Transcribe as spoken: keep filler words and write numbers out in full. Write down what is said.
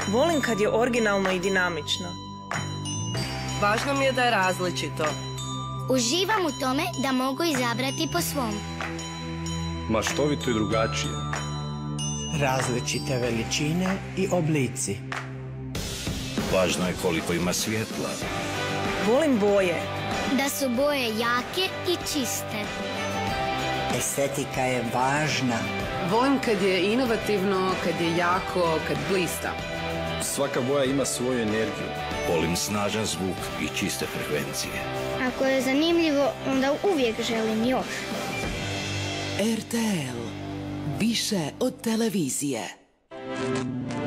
Volim kad je originalno i dinamično. Važno mi je da je različito. Uživam u tome da mogu izabrati po svom. Maštovito i drugačije. Različite veličine i oblici. Važno je koliko ima svjetla. Volim boje. Da su boje jake i čiste. Estetika je važna. Volim kad je inovativno, kad je jako, kad blista. Svaka boja ima svoju energiju. Volim snažan zvuk i čiste frekvencije. Ako je zanimljivo, onda uvijek želim još. R T L. Više od televizije.